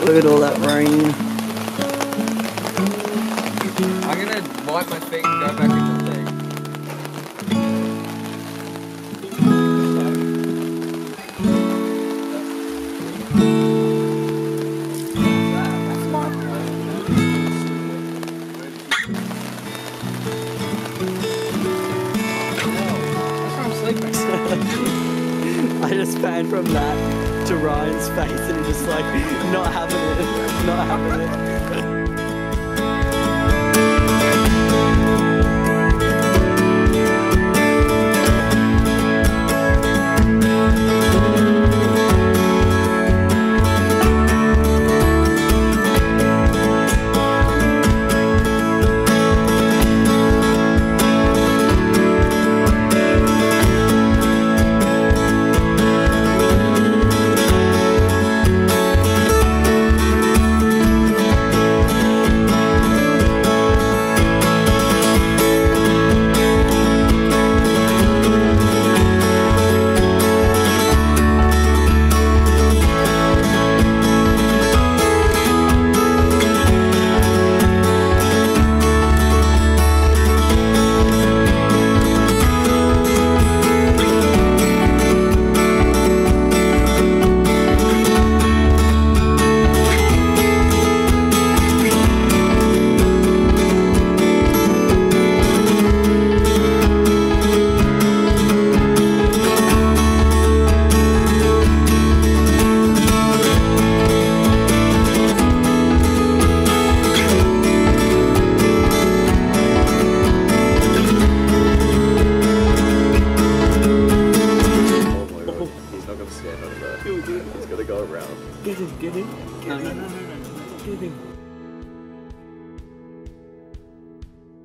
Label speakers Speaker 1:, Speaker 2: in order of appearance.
Speaker 1: Look at all that rain.
Speaker 2: I'm gonna wipe my feet and go back in the thing.
Speaker 1: I just panned from that to Ryan's face and he's just like not having it, not having it.